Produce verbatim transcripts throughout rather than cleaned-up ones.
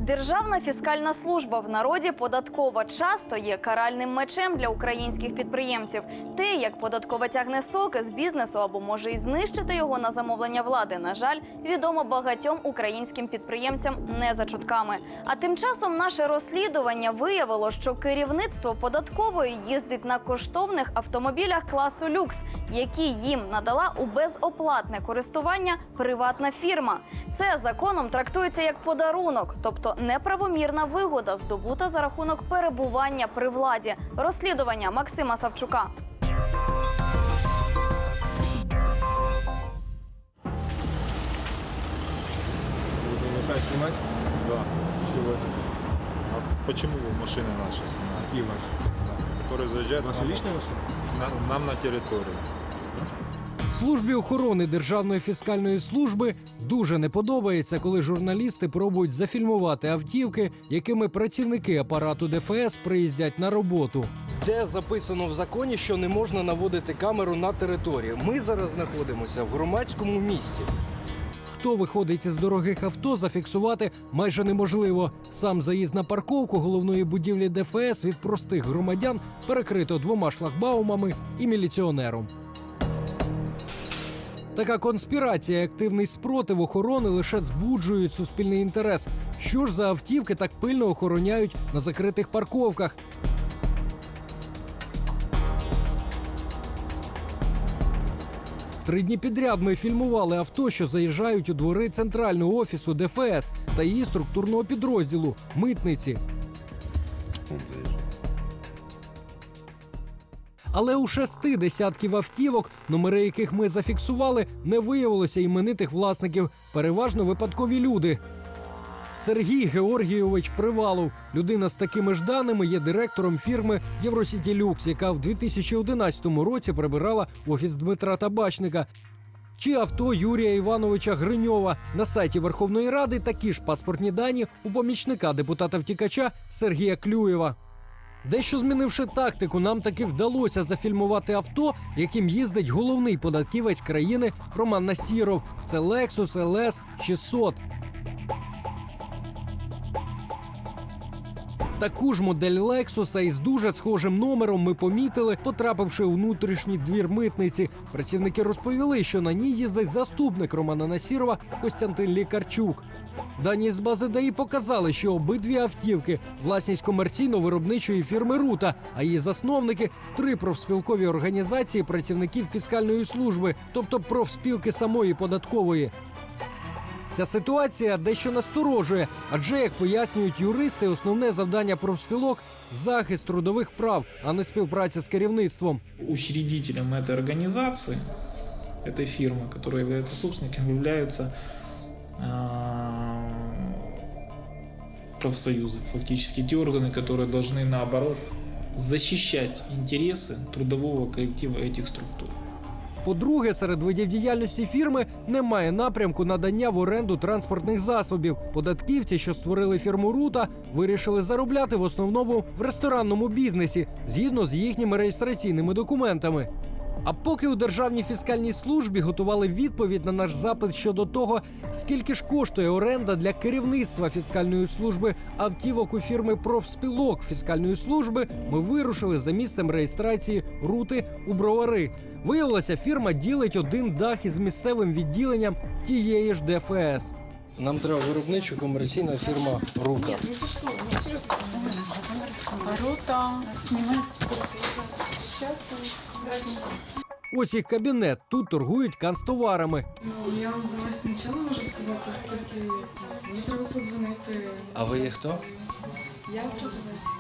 Державна фіскальна служба, в народі податкова, часто є каральним мечем для українських підприємців. Те, як податкова тягне соки з бізнесу або може і знищити його на замовлення влади, на жаль, відомо багатьом українським підприємцям не за чутками. А тим часом наше розслідування виявило, що керівництво податкової їздить на коштовних автомобілях класу люкс, які їм надала у безоплатне користування приватна фірма. Це законом трактується як подарунок, тобто неправомірна вигода, здобута за рахунок перебування при владі. Розслідування Максима Савчука. Мешать снимать? Да. Чего? А почему машины наши снимают? Какие ваши? Да. Которые заезжают Ваши нам, личные машины? на, нам на территорию. Службі охорони Державної фіскальної служби дуже не подобається, коли журналісти пробують зафільмувати автівки, якими працівники апарату Де Еф Ес приїздять на роботу. Де записано в законі, що не можна наводити камеру на територію? Ми зараз знаходимося в громадському місці. Хто виходить із дорогих авто, зафіксувати майже неможливо. Сам заїзд на парковку головної будівлі Де Еф Ес від простих громадян перекрито двома шлагбаумами і міліціонером. Така конспірація і активний спротив охорони лише збуджують суспільний інтерес. Що ж за автівки так пильно охороняють на закритих парковках? Три дні підряд ми фільмували авто, що заїжджають у двори центрального офісу Де Еф Ес та її структурного підрозділу – митниці. Але у шести десятків автівок, номери яких ми зафіксували, не виявилося іменитих власників, переважно випадкові люди. Сергій Георгійович Привалов, людина з такими ж даними, є директором фірми «Євросіті Люкс», яка в дві тисячі одинадцятому році прибирала офіс Дмитра Табачника. Чи авто Юрія Івановича Гриньова. На сайті Верховної Ради такі ж паспортні дані у помічника депутата-втікача Сергія Клюєва. Дещо змінивши тактику, нам таки вдалося зафільмувати авто, яким їздить головний податківець країни Роман Насіров. Це Lexus Ел Ес шістсот. Таку ж модель Лексуса із дуже схожим номером ми помітили, потрапивши у внутрішній двір митниці. Працівники розповіли, що на ній їздить заступник Романа Насірова Костянтин Лікарчук. Дані з бази Д А І показали, що обидві автівки – власність комерційно-виробничої фірми «Рута», а її засновники – три профспілкові організації працівників фіскальної служби, тобто профспілки самої податкової. Ця ситуація дещо насторожує, адже, як пояснюють юристи, основне завдання профспілок – захист трудових прав, а не співпраця з керівництвом. Учредителем этой организации, этой фирмы, которая является собственником, являются профсоюзы, фактически те органы, которые должны, наоборот, защищать интересы трудового коллектива этих структур. По-друге, серед видів діяльності фірми немає напрямку надання в оренду транспортних засобів. Податківці, що створили фірму «Рута», вирішили заробляти в основному в ресторанному бізнесі, згідно з їхніми реєстраційними документами. А поки у Державній фіскальній службі готували відповідь на наш запит щодо того, скільки ж коштує оренда для керівництва фіскальної служби автівок у фірми профспілок фіскальної служби, ми вирушили за місцем реєстрації «Рути» у Бровари. Виявилося, фірма ділить один дах із місцевим відділенням тієї ж Де Еф Ес. Нам треба виробнича комерційна фірма «Рута». Рута. Ось їх кабінет. Тут торгують канцтоварами. Ну, я вам зараз нічого не можу сказати, оскільки мені треба подзвонити. А ви є хто? Я продавець.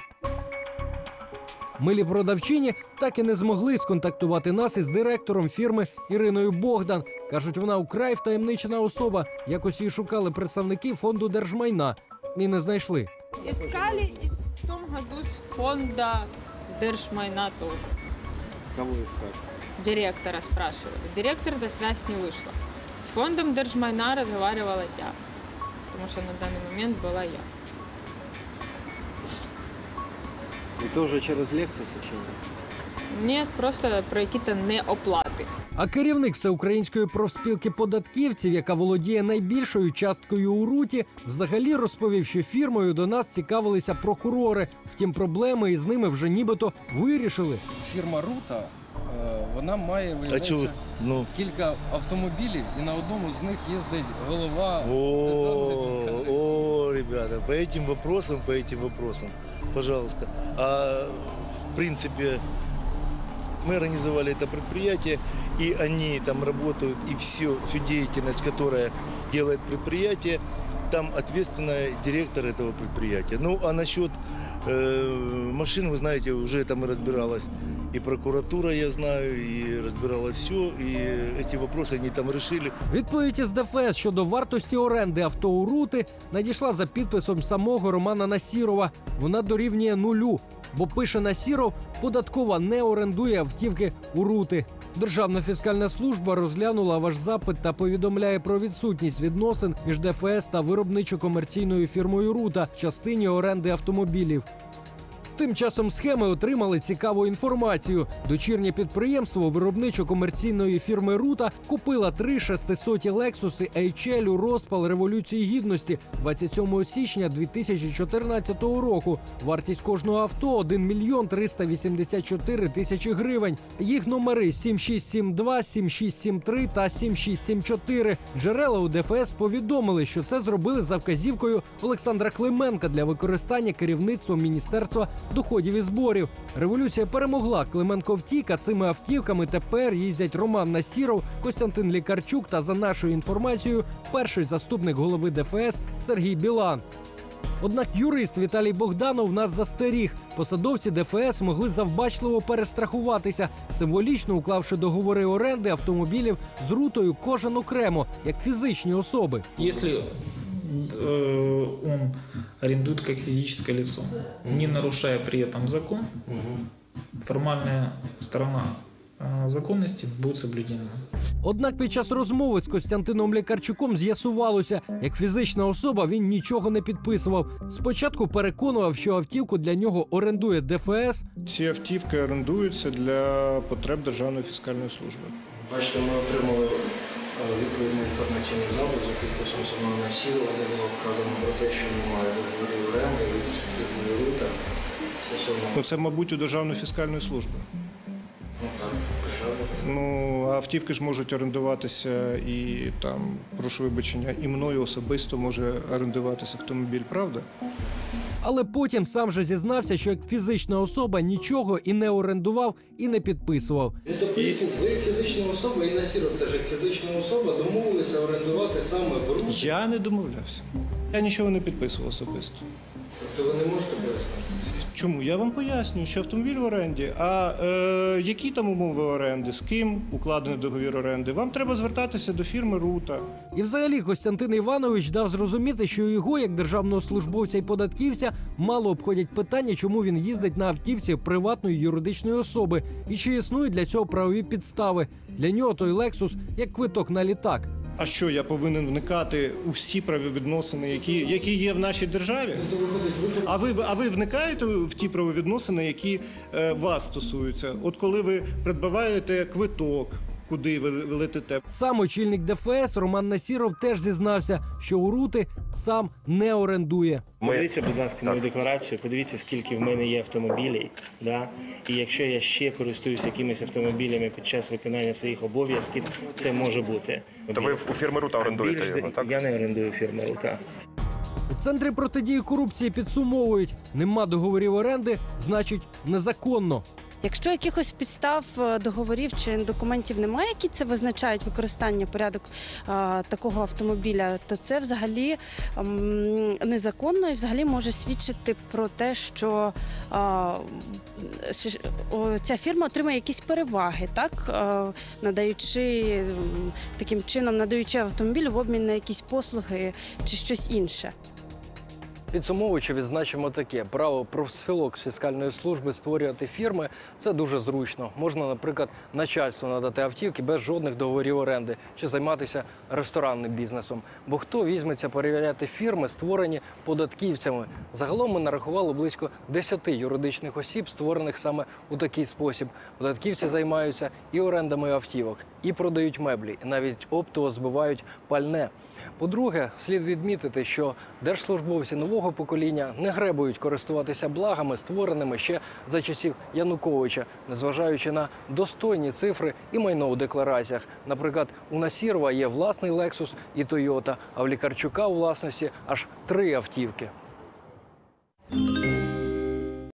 Милі продавчині так і не змогли сконтактувати нас із директором фірми Іриною Богдан. Кажуть, вона украй втаємничена особа. Якось її шукали представники фонду держмайна і не знайшли. Искали и в том году с фонда держмайна тоже. Кого искать? Директора спрашивали. Директор на связь не вышла. С фондом держмайна разговаривала я, потому что на данный момент была я. И тоже через Lexus, чи ні? Нет, просто про какие-то неоплаты. А керівник Всеукраїнської профспілки податківців, яка володіє найбільшою часткою у РУТі, взагалі розповів, що фірмою до нас цікавилися прокурори. Втім, проблеми із ними вже нібито вирішили. Фірма Рута, е, вона має, А чого? виявляється, Ну. кілька автомобілів, і на одному з них їздить голова О, державної фіскальної. о, ребята, по этим вопросам, по этим вопросам, пожалуйста. А в принципе, мы организовали это предприятие, и они там работают, и все, всю деятельность, которая делает предприятие, там ответственный директор этого предприятия. Ну, а насчет э, машин, вы знаете, уже там и разбиралась и прокуратура, я знаю, и разбирала все, и эти вопросы они там решили. Відповідь із ДФС щодо вартості оренди авто у Рути надійшла за підписом самого Романа Насірова. Вона дорівнює нулю, бо пише Насіров, податкова не орендує автівки у Рути. Державна фіскальна служба розглянула ваш запит та повідомляє про відсутність відносин між ДФС та виробничо-комерційною фірмою «Рута» в частині оренди автомобілів. Тим часом схеми отримали цікаву інформацію. Дочірнє підприємство виробничо-комерційної фірми «Рута» купило три шестисоті «Лексуси» ейч ель у розпал Революції Гідності двадцять сьомого січня дві тисячі чотирнадцятого року. Вартість кожного авто – один мільйон триста вісімдесят чотири тисячі гривень. Їх номери сім шість сім два, сім шість сім три та сім шість сім чотири. Джерела у ДФС повідомили, що це зробили за вказівкою Олександра Клименка для використання керівництвом Міністерства доходів і зборів. Революція перемогла. Клименко втік, а цими автівками тепер їздять Роман Насіров, Костянтин Лікарчук та, за нашою інформацією, перший заступник голови ДФС Сергій Білан. Однак юрист Віталій Богданов нас застеріг. Посадовці ДФС могли завбачливо перестрахуватися, символічно уклавши договори оренди автомобілів з Рутою кожен окремо, як фізичні особи. Если э, он арендует как физическое лицо, не нарушая при этом закон, формальная сторона э, законности будет соблюдена. Однак під час розмови з Костянтином Лікарчуком з'ясувалося, як фізична особа він нічого не підписував. Спочатку переконував, що автівку для нього орендує ДФС. Ці автівки орендуються для потреб Державної фіскальної служби. Бачите, ми отримали відповідний інформаційний запит за підписом самого Насірова, де було вказано про те, що немає договорів оренди із фірмою Рута стосовно. Ну, це, мабуть, у Державної фіскальної служби. Ну так, держава. Ну, а автівки ж можуть орендуватися і там, прошу вибачення, і мною особисто може орендуватися автомобіль, правда? Але потім сам же зізнався, що як фізична особа нічого і не орендував, і не підписував. Ну, то поясніть, ви як фізична особа і Насіров теж як фізична особа домовилися орендувати саме в Руті? Я не домовлявся. Я нічого не підписував особисто. Тобто ви не можете пояснити? Чому? Я вам пояснюю, що автомобіль в оренді, а е, які там умови оренди, з ким укладений договір оренди, вам треба звертатися до фірми «Рута». І взагалі Костянтин Іванович дав зрозуміти, що його, як державного службовця і податківця, мало обходять питання, чому він їздить на автівці приватної юридичної особи і чи існують для цього правові підстави. Для нього той «Лексус» як квиток на літак. А що, я повинен вникати у всі правовідносини, які, які є в нашій державі? А ви, а ви вникаєте в ті правовідносини, які е, вас стосуються? От коли ви придбаваєте квиток, куди ви летите? Сам очільник ДФС Роман Насіров теж зізнався, що у Рути сам не орендує. Подивіться, будь ласка, мою декларацію, подивіться, скільки в мене є автомобілів. Да? І якщо я ще користуюся якимись автомобілями під час виконання своїх обов'язків, це може бути. То ви у фірми «Рута» орендуєте Більш... його, так? Я не орендую фірму «Рута». У Центрі протидії корупції підсумовують, нема договорів оренди, значить незаконно. Якщо якихось підстав, договорів чи документів немає, які це визначають використання, порядок а, такого автомобіля, то це взагалі а, незаконно і взагалі може свідчити про те, що а, о, ця фірма отримає якісь переваги, так, а, надаючи таким чином, надаючи автомобіль в обмін на якісь послуги чи щось інше. Підсумовуючи, відзначимо таке. Право профспілок з фіскальної служби створювати фірми – це дуже зручно. Можна, наприклад, начальству надати автівки без жодних договорів оренди чи займатися ресторанним бізнесом. Бо хто візьметься перевіряти фірми, створені податківцями? Загалом ми нарахували близько десяти юридичних осіб, створених саме у такий спосіб. Податківці займаються і орендами автівок, і продають меблі, і навіть оптово збивають пальне. По-друге, слід відмітити, що держслужбовці нового покоління не гребують користуватися благами, створеними ще за часів Януковича, незважаючи на достойні цифри і майно у деклараціях. Наприклад, у Насірова є власний Lexus і Toyota, а в Лікарчука у власності аж три автівки.